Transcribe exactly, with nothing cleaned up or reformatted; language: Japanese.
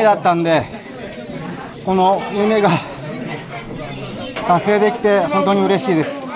だったんで、この夢が達成できて本当に嬉しいです。